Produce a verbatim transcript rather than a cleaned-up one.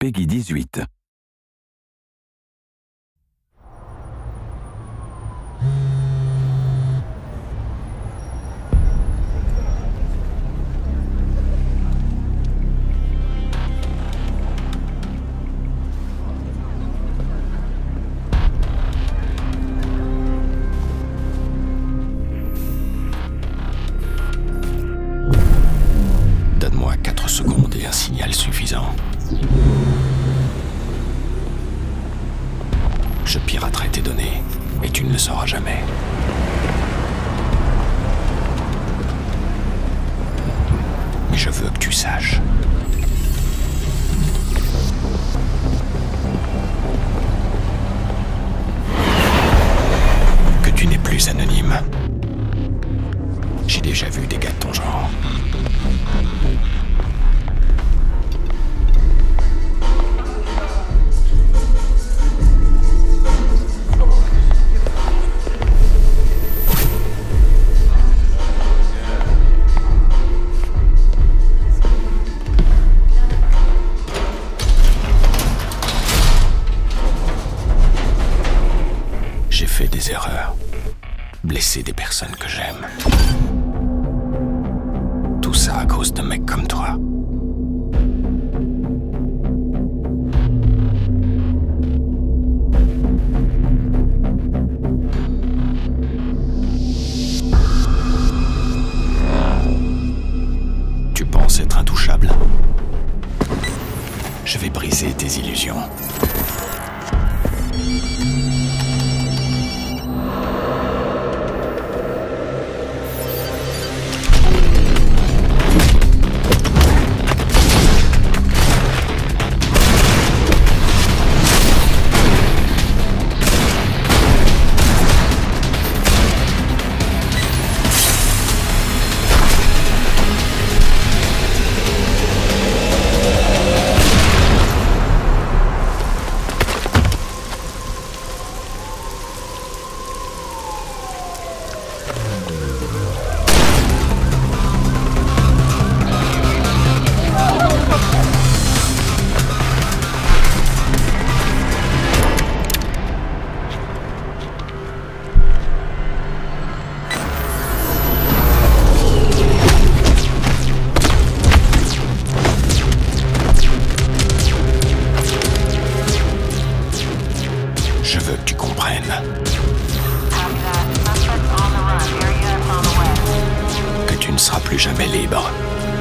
Peggy dix-huit. Donne-moi quatre secondes et un signal suffisant. Je piraterai tes données, et tu ne le sauras jamais. Mais je veux que tu saches. Que tu n'es plus anonyme. J'ai déjà vu des gars de ton genre. J'ai fait des erreurs, blessé des personnes que j'aime. Tout ça à cause de mecs comme toi. Tu penses être intouchable? Je vais briser tes illusions. Je veux que tu comprennes que tu ne seras plus jamais libre.